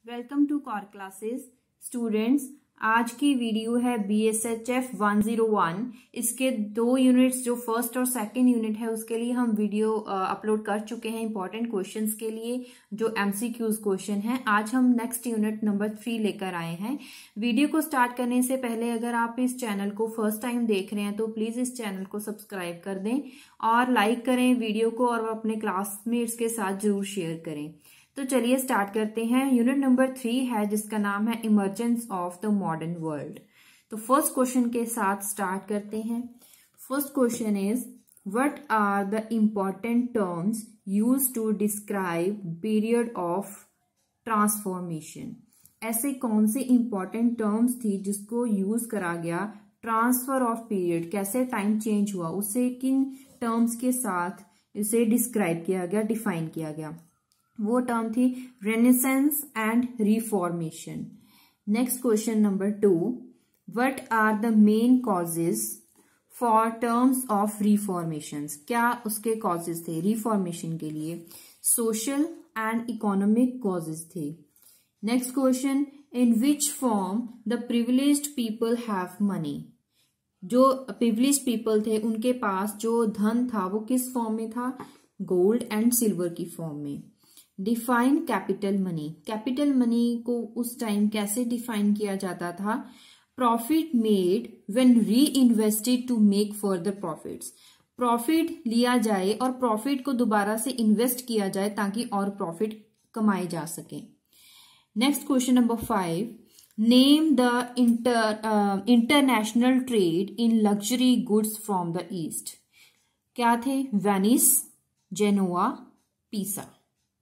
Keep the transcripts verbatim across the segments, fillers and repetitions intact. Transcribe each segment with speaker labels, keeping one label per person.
Speaker 1: Welcome to core classes students. आज की video है B S H F one zero one. इसके दो यूनिट्स जो फर्स्ट और सेकंड यूनिट है उसके लिए हम वीडियो अपलोड कर चुके हैं इंपॉर्टेंट क्वेश्चंस के लिए जो एमसीक्यूज क्वेश्चन है। आज हम नेक्स्ट यूनिट नंबर थ्री लेकर आए हैं। वीडियो को स्टार्ट करने से पहले अगर आप इस चैनल को फर्स्ट टाइम देख रहे हैं तो प्लीज इस चैनल को सब्सक्राइब कर दें और लाइक करें वीडियो को और अपने क्लासमेट्स के साथ जरूर शेयर करें। तो चलिए स्टार्ट करते हैं। यूनिट नंबर थ्री है जिसका नाम है emergence of the modern world. तो फर्स्ट क्वेश्चन के साथ स्टार्ट करते हैं। First question is what are the important terms used to describe period of transformation. ऐसे कौन से इंपॉर्टेंट टर्म्स थी जिसको यूज करा गया ट्रांसफर ऑफ पीरियड, कैसे टाइम चेंज हुआ, उससे किन टर्म्स के साथ इसे डिस्क्राइब किया गया, डिफाइन किया गया। वो टर्म थी Renaissance and reformation. Next question number two, what are the main causes for terms of reformations. क्या उसके कॉजेज थे रिफॉर्मेशन के लिए? सोशल एंड इकोनॉमिक कॉजेज थे। Next question, in which form the privileged people have money. जो privileged people थे उनके पास जो धन था वो किस फॉर्म में था? गोल्ड एंड सिल्वर की फॉर्म में। Define capital money. Capital money को उस टाइम कैसे डिफाइन किया जाता था? Profit made when reinvested to make further profits. Profit लिया जाए और प्रॉफिट को दोबारा से इन्वेस्ट किया जाए ताकि और प्रॉफिट कमाए जा सके। Next question number five, name the inter international trade in luxury goods from the East. क्या थे? Venice, Genoa, Pisa.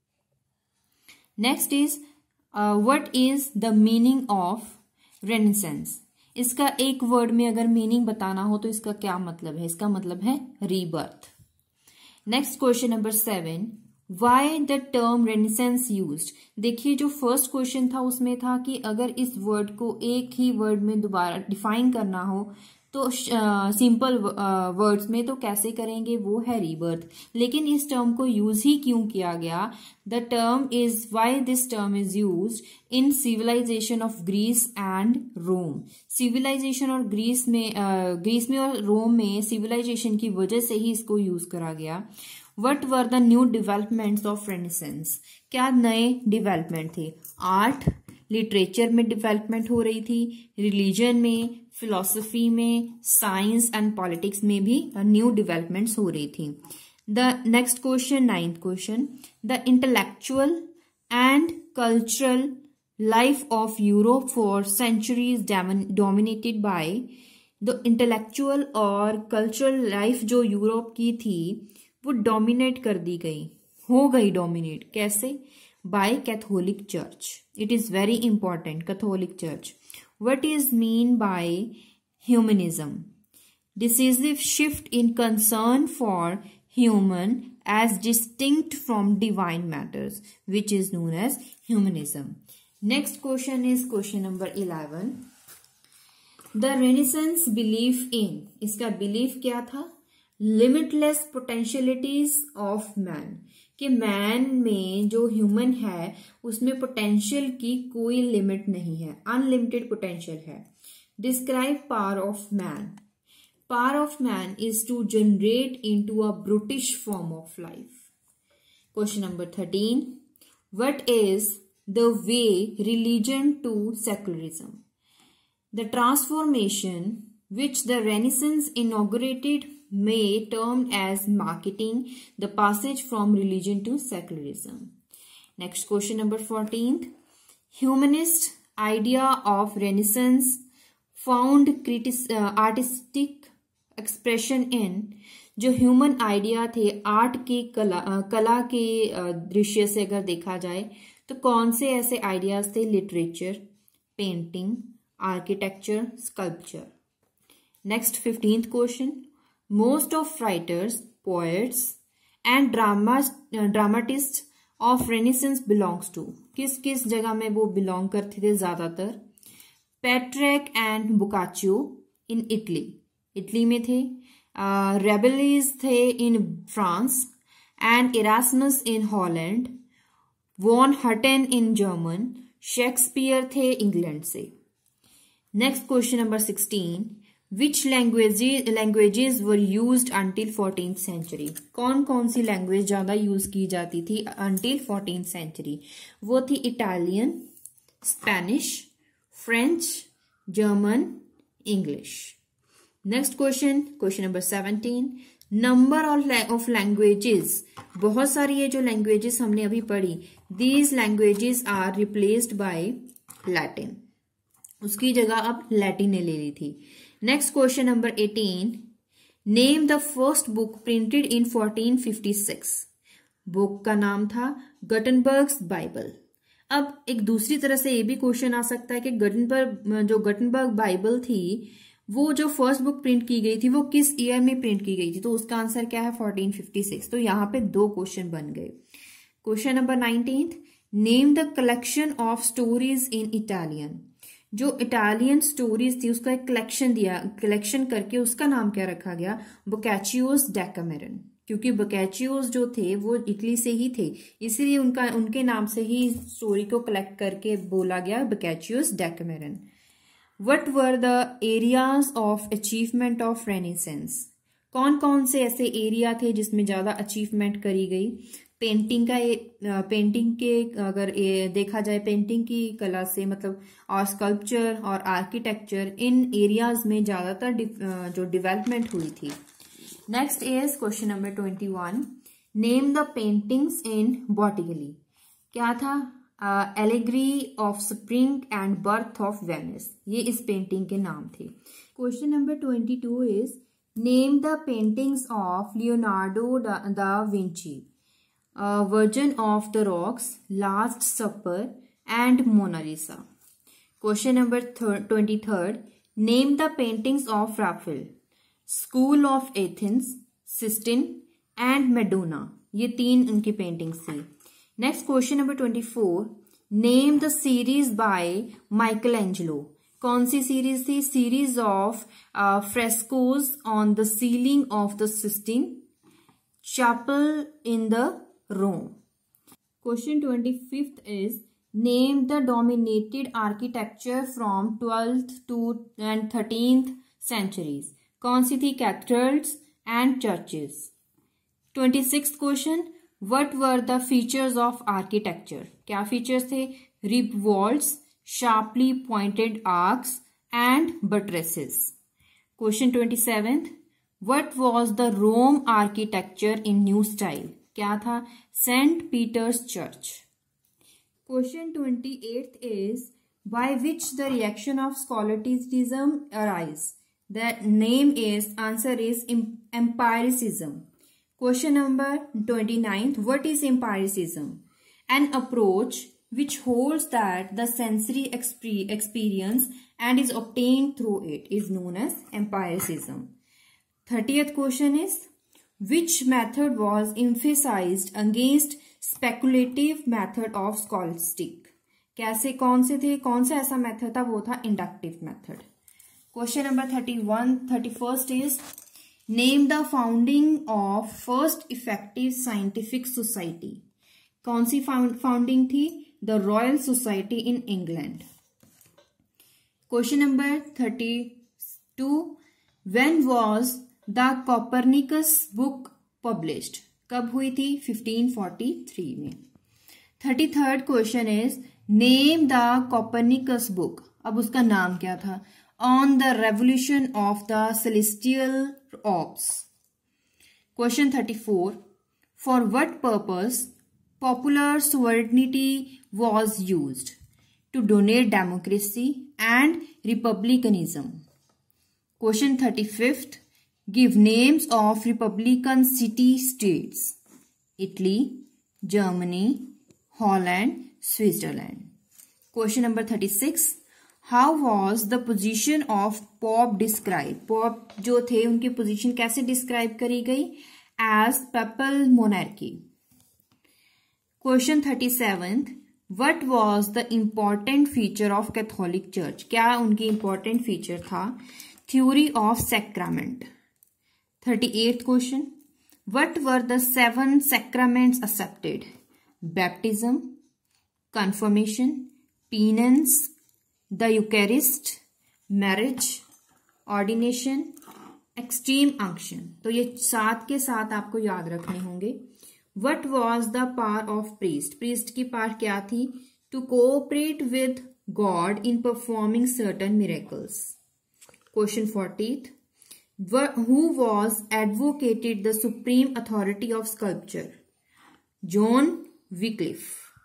Speaker 1: Next is what is the meaning of Renaissance. इसका एक वर्ड में अगर मीनिंग बताना हो तो इसका क्या मतलब है? इसका मतलब है rebirth. Next question number seven, why the term Renaissance used. देखिए जो फर्स्ट क्वेश्चन था उसमें था कि अगर इस वर्ड को एक ही वर्ड में दोबारा डिफाइन करना हो तो सिंपल uh, वर्ड्स uh, में तो कैसे करेंगे? वो है रीबर्थ। लेकिन इस टर्म को यूज ही क्यों किया गया? The term is why this term is used in civilization of Greece and Rome. Civilization और ग्रीस में uh, ग्रीस में और रोम में सिविलाइजेशन की वजह से ही इसको यूज करा गया। What were the new developments of Renaissance? क्या नए डेवलपमेंट थे? आर्ट, लिटरेचर में डेवलपमेंट हो रही थी, रिलीजन में, फिलोसफी में, साइंस एंड पॉलिटिक्स में भी न्यू डेवलपमेंट्स हो रही थी। The next question, ninth question, the intellectual and cultural life of Europe for centuries dominated by. The intellectual और कल्चरल लाइफ जो यूरोप की थी वो डोमिनेट कर दी गई, हो गई डोमिनेट। कैसे? By Catholic church. It is very important, Catholic church. What is mean by humanism? Decisive shift in concern for human as distinct from divine matters which is known as humanism. Next question is question number eleven, the Renaissance belief in. इसका belief क्या था? Limitless potentialities of man, कि man में जो human है उसमें potential की कोई लिमिट नहीं है, अनलिमिटेड पोटेंशियल है। Describe power of man. Power of man is to generate into a brutish form of life. Question number thirteen, what is the way religion to secularism. The transformation which the Renaissance inaugurated may termed as marketing the passage from religion to secularism. Next question number fourteenth, humanist idea of Renaissance found critic, uh, artistic expression in। जो human idea थे art के कला uh, कला के uh, दृश्य से अगर देखा जाए तो कौन से ऐसे आइडियाज थे? Literature, painting, architecture, sculpture. Next fifteenth question, most of writers, poets and dramas, uh, dramatists of Renaissance belongs to। किस किस जगह में वो belong करते थे ज्यादातर? Petrarch and Boccaccio in Italy, Italy में थे। Rabelais थे in France and Erasmus in Holland, von Hutten in German, Shakespeare थे इंग्लैंड से। Next question number sixteen, which languages languages were used until fourteenth century. कौन कौन सी language ज्यादा use की जाती थी अंटिल फोर्टीन्थ सेंचुरी? वो थी Italian, Spanish, French, German, English. Next question, question number seventeen, number of languages. बहुत सारी ये जो लैंग्वेजेस हमने अभी पढ़ी, these languages are replaced by Latin. उसकी जगह अब लैटिन ने ले ली थी। Next question number eighteen, name the first book printed in fourteen fifty six. Book का नाम था गटनबर्ग्स बाइबल। अब एक दूसरी तरह से ये भी क्वेश्चन आ सकता है कि गटनबर्ग जो गटनबर्ग बाइबल थी, वो जो फर्स्ट बुक प्रिंट की गई थी वो किस ईयर में प्रिंट की गई थी? तो उसका आंसर क्या है? Fourteen fifty six. तो यहाँ पे दो क्वेश्चन बन गए। Question number nineteen, name the collection of stories in Italian. जो इटालियन स्टोरीज थी उसका एक कलेक्शन दिया, कलेक्शन करके उसका नाम क्या रखा गया? बोकाचियोस डेकामेरन। क्योंकि बोकाचियोस जो थे वो इटली से ही थे, इसीलिए उनका उनके नाम से ही स्टोरी को कलेक्ट करके बोला गया बोकाचियोस डेकामेरन। What were the areas of achievement of Renaissance? कौन कौन से ऐसे एरिया थे जिसमें ज्यादा अचीवमेंट करी गई? पेंटिंग का पेंटिंग के अगर ए, देखा जाए पेंटिंग की कला से, मतलब और स्कल्पचर और आर्किटेक्चर, इन एरियाज में ज्यादातर जो डेवलपमेंट हुई थी। Next is question number twenty one, name the paintings in Botticelli. क्या था? Allegory of spring and birth of Venus, ये इस पेंटिंग के नाम थे। Question number twenty two is name the paintings of Leonardo da Vinci, Virgin of the Rocks, Last Supper and Mona Lisa. Question number twenty third, name the paintings of Raphael, School of Athens, Sistine and Madonna. ये तीन उनकी paintings थी। Next question number twenty four, name the series by Michelangelo. कौन सी series थी? Series of frescoes on the ceiling of the Sistine Chapel in the Rome. Question twenty fifth is name the dominated architecture from twelfth to and thirteenth centuries. कौन सी थी? Cathedrals and churches. Twenty sixth question, What were the features of architecture? क्या features थे? Ribbed walls, sharply pointed arcs and buttresses. Question twenty-seventh, what was the Rome architecture in new style? क्या था? Saint Peter's Church. Question twenty-eighth is by which the reaction of scholasticism arise? The name is, answer is empiricism. Question number twenty-ninth, what is empiricism? An approach which holds that the sensory experience and is obtained through it is known as empiricism. thirtieth question is, which method was emphasized against speculative method of scholastic? कैसे, कौन से थे, कौन सा ऐसा method था? वो था inductive method. Question number thirty one thirty first is name the founding of first effective scientific society. कौन सी फाउंडिंग थी? The Royal Society in England. Question number thirty two, when was the Copernicus book published? कब हुई थी? Fifteen forty three में। Thirty third question is name the Copernicus book. अब उसका नाम क्या था? On the revolution of the celestial orbs. Question thirty four, for what purpose popular sovereignty was used? To donate democracy and republicanism. Question thirty fifth, give names of republican city states. Italy, Germany, Holland, Switzerland. Question number thirty six, how was the position of pope describe? Pope जो थे उनकी position कैसे describe करी गई? As papal monarchy. Question thirty seventh, what was the important feature of Catholic church? क्या उनकी important feature था? Theory of sacrament. Thirty eighth question, what were the seven sacraments accepted? Baptism, confirmation, penance, the Eucharist, marriage, ordination, extreme unction. तो ये सात के साथ आपको याद रखने होंगे। What was the power of priest, priest की पावर क्या थी? To cooperate with God in performing certain miracles. Question fortieth, who was advocated the supreme authority of sculpture? John Wycliffe.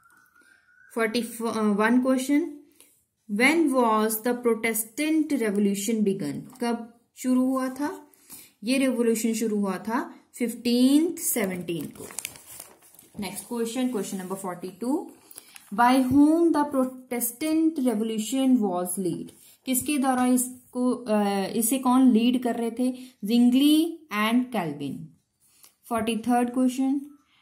Speaker 1: Forty one question, when was the Protestant revolution began, कब शुरू हुआ था? ये revolution शुरू हुआ था फिफ्टीन सेवनटीन को। Next question, question number forty two, by whom the Protestant revolution was lead, किसके द्वारा इसको इसे कौन लीड कर रहे थे? Zwingli and Calvin. Forty third question,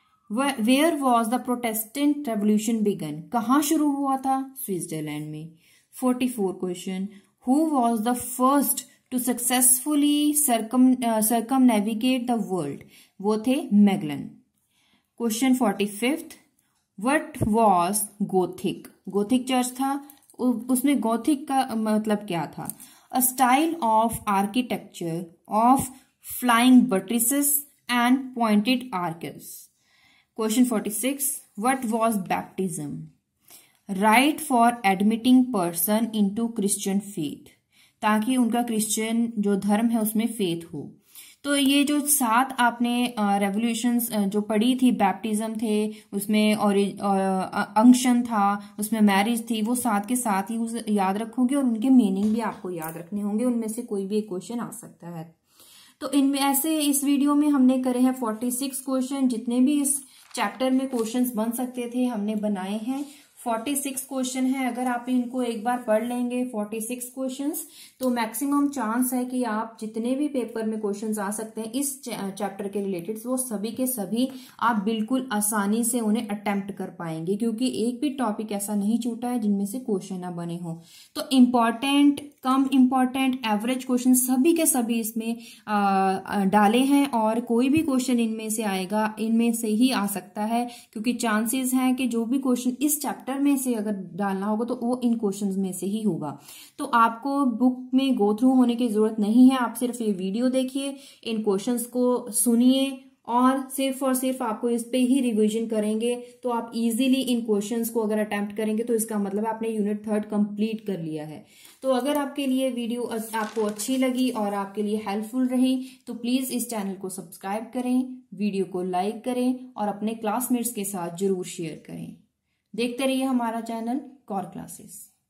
Speaker 1: where was the Protestant revolution began, कहाँ शुरू हुआ था? स्विट्जरलैंड में। Forty four question, who was the first to successfully circum circumnavigate the world, वो थे Magellan. Question forty fifth, what was Gothic, Gothic church था, उसमें Gothic का मतलब क्या था? A style of architecture of flying buttresses and pointed arches. Question forty six, what was baptism? Rite for admitting person into Christian faith, ताकि उनका Christian जो धर्म है उसमें फेथ हो। तो ये जो सात आपने रेवोल्यूशंस जो पढ़ी थी, बैप्टिज्म थे उसमें, और अंक्शन था उसमें, मैरिज थी, वो सात के साथ ही याद रखोगे और उनके मीनिंग भी आपको याद रखने होंगे। उनमें से कोई भी एक क्वेश्चन आ सकता है। तो इनमें ऐसे इस वीडियो में हमने करे हैं फोर्टी सिक्स क्वेश्चन, जितने भी इस चैप्टर में क्वेश्चंस बन सकते थे हमने बनाए हैं। फोर्टी सिक्स क्वेश्चन है, अगर आप इनको एक बार पढ़ लेंगे फोर्टी सिक्स क्वेश्चंस, तो मैक्सिमम चांस है कि आप जितने भी पेपर में क्वेश्चंस आ सकते हैं इस चैप्टर के रिलेटेड, वो सभी के सभी आप बिल्कुल आसानी से उन्हें अटेम्प्ट कर पाएंगे, क्योंकि एक भी टॉपिक ऐसा नहीं छूटा है जिनमें से क्वेश्चन ना बने हो। तो इम्पॉर्टेंट, कम इम्पॉर्टेंट, एवरेज क्वेश्चन सभी के सभी इसमें आ, डाले हैं, और कोई भी क्वेश्चन इनमें से आएगा, इनमें से ही आ सकता है, क्योंकि चांसेस हैं कि जो भी क्वेश्चन इस चैप्टर में से अगर डालना होगा तो वो इन क्वेश्चंस में से ही होगा। तो आपको बुक में गो थ्रू होने की जरूरत नहीं है, आप सिर्फ ये वीडियो देखिए, इन क्वेश्चंस को सुनिए और सिर्फ और सिर्फ आपको इस पे ही रिवीजन करेंगे, तो आप इजीली इन क्वेश्चंस को अगर अटेम्प्ट करेंगे तो इसका मतलब आपने यूनिट थर्ड कंप्लीट कर लिया है। तो अगर आपके लिए वीडियो आपको अच्छी लगी और आपके लिए हेल्पफुल रही तो प्लीज इस चैनल को सब्सक्राइब करें, वीडियो को लाइक करें और अपने क्लासमेट्स के साथ जरूर शेयर करें। देखते रहिए हमारा चैनल कॉर क्लासेस।